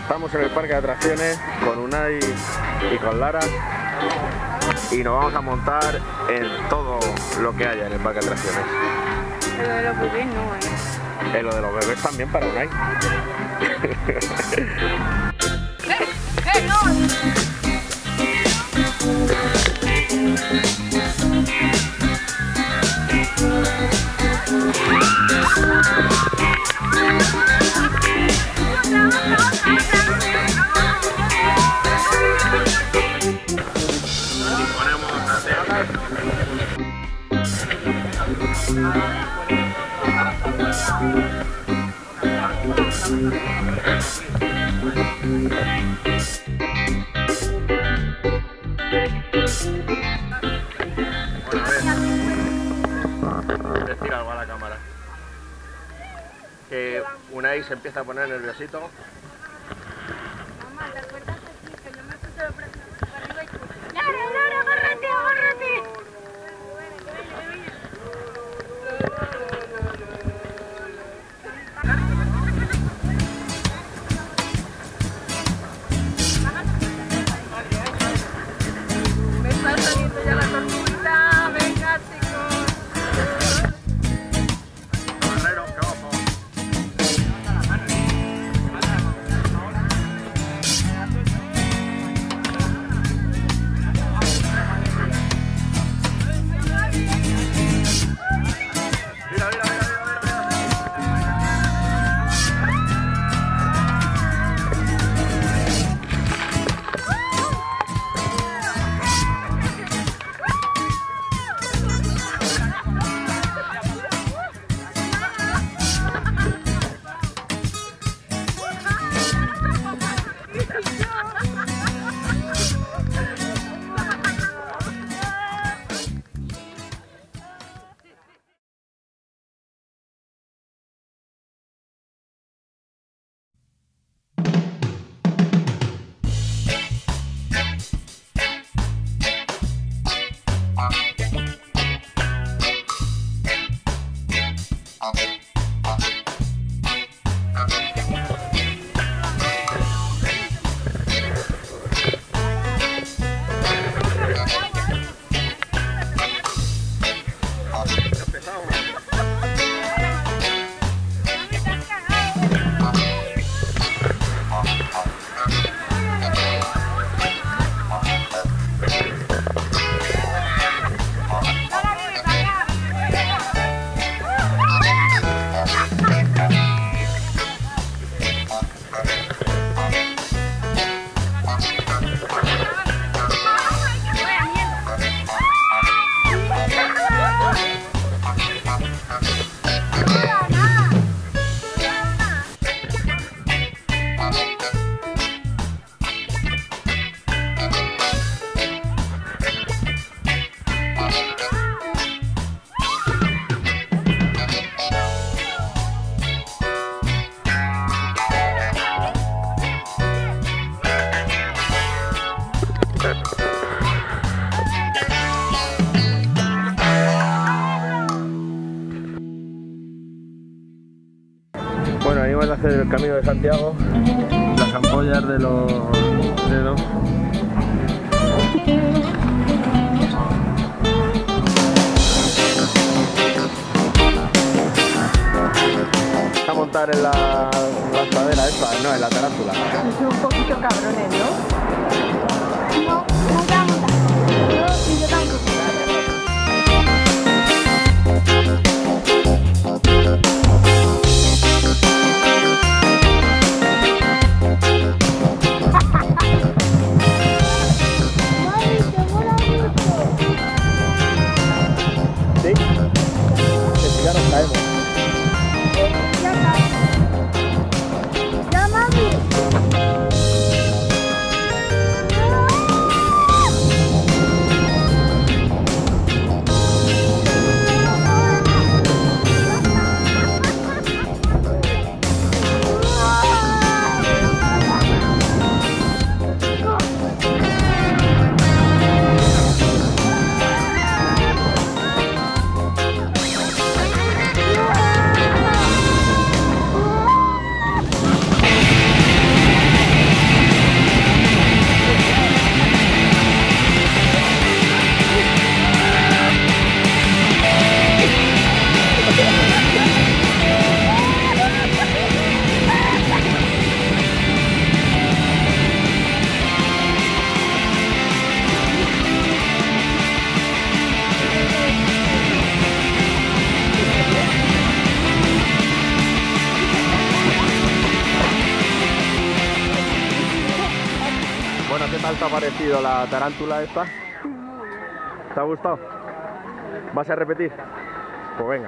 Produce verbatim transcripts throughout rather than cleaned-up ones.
Estamos en el parque de atracciones con Unai y con Lara y nos vamos a montar en todo lo que haya en el parque de atracciones. En lo de los bebés no, ¿eh? En lo de los bebés también para Unai. ¡Eh! ¡Eh, no! Decir algo a la cámara. Que Unai se empieza a poner nerviosito. Mamá, ¿te acuerdas que sí, que yo me puse los brazos para arriba y tú? ¡Lara, Lara, agárrate, agárrate! Me está saliendo ya la tortuguita, venga chicos. Guerrero, qué ojo. Mira, mira, mira, mira, Bueno, venimos a hacer el Camino de Santiago, las ampollas de los dedos. A montar en la lanzadera esta, no, en la tarántula. Son un poquito cabrones, ¿no? No, no te vamos a montar. Yo y yo tampoco. ¿Sí? Que si ya nos caemos. Ya, mami. tal te ha parecido la tarántula esta? ¿Te ha gustado? ¿Vas a repetir? Pues venga.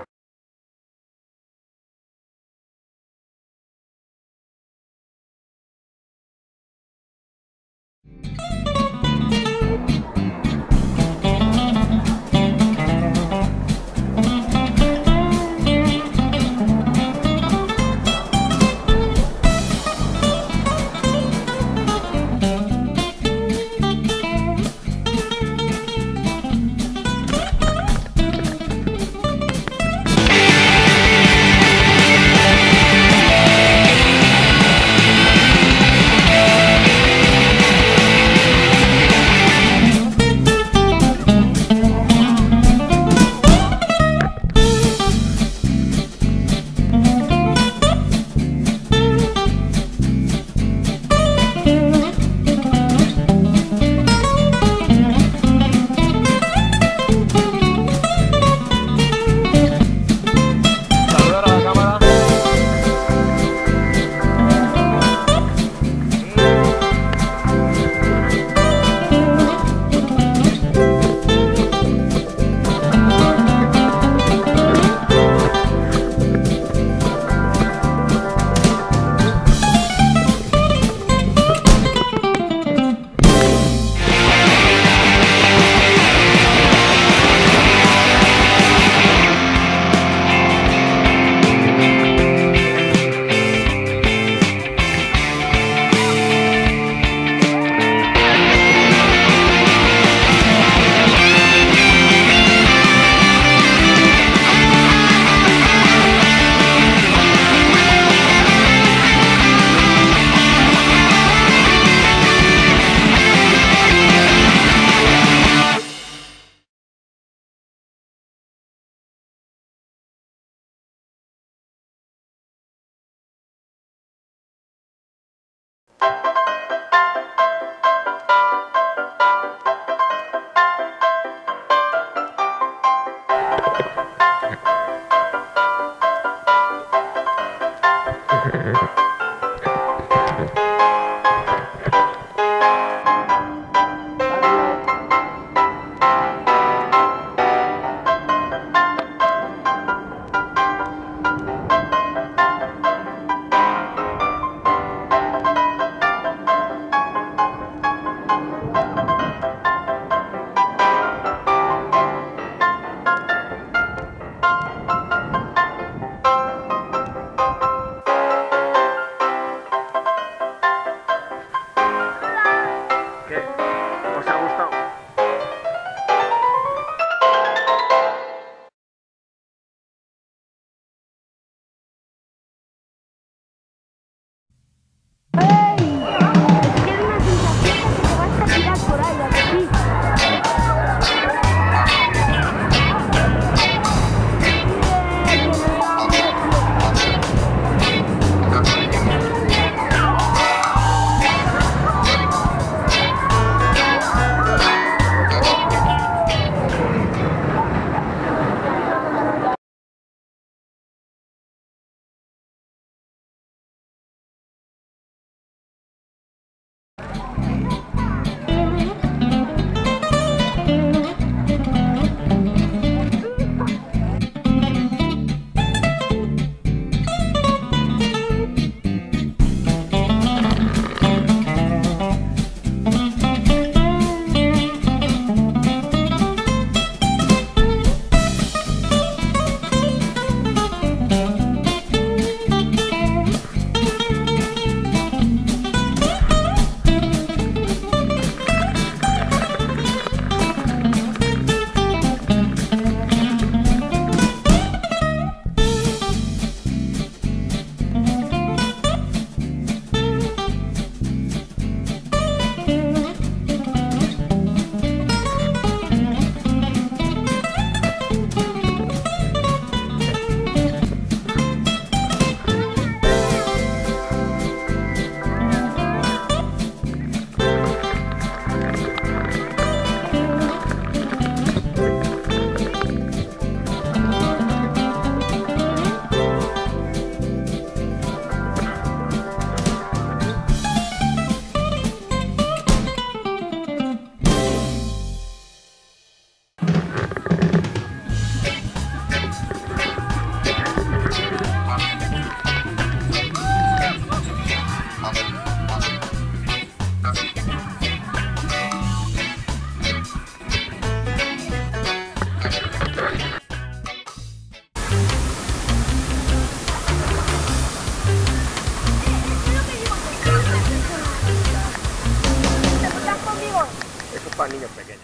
para niños pequeños.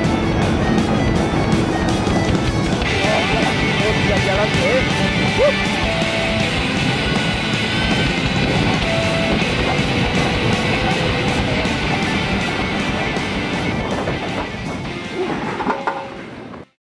Hacia adelante, ¿eh? ¡Uh!